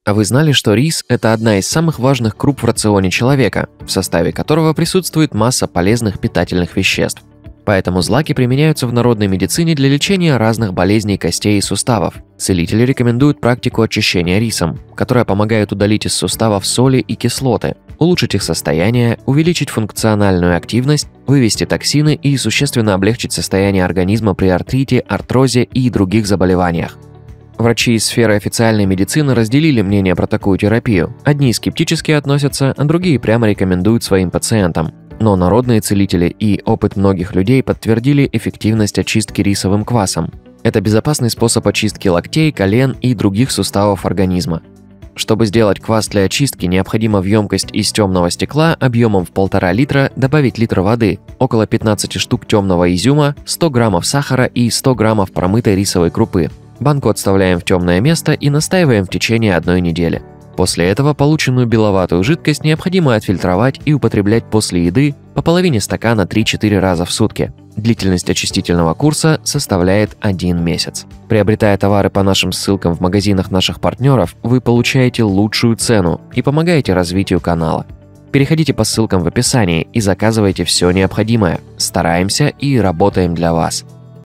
А вы знали, что рис – это одна из самых важных круп в рационе человека, в составе которого присутствует масса полезных питательных веществ? Поэтому злаки применяются в народной медицине для лечения разных болезней костей и суставов. Целители рекомендуют практику очищения рисом, которая помогает удалить из суставов соли и кислоты, улучшить их состояние, увеличить функциональную активность, вывести токсины и существенно облегчить состояние организма при артрите, артрозе и других заболеваниях. Врачи из сферы официальной медицины разделили мнение про такую терапию. Одни скептически относятся, а другие прямо рекомендуют своим пациентам. Но народные целители и опыт многих людей подтвердили эффективность очистки рисовым квасом. Это безопасный способ очистки локтей, колен и других суставов организма. Чтобы сделать квас для очистки, необходимо в емкость из темного стекла объемом в 1,5 литра добавить литр воды, около 15 штук темного изюма, 100 граммов сахара и 100 граммов промытой рисовой крупы. Банку отставляем в темное место и настаиваем в течение 1 недели. После этого полученную беловатую жидкость необходимо отфильтровать и употреблять после еды по половине стакана 3-4 раза в сутки. Длительность очистительного курса составляет 1 месяц. Приобретая товары по нашим ссылкам в магазинах наших партнеров, вы получаете лучшую цену и помогаете развитию канала. Переходите по ссылкам в описании и заказывайте все необходимое. Стараемся и работаем для вас.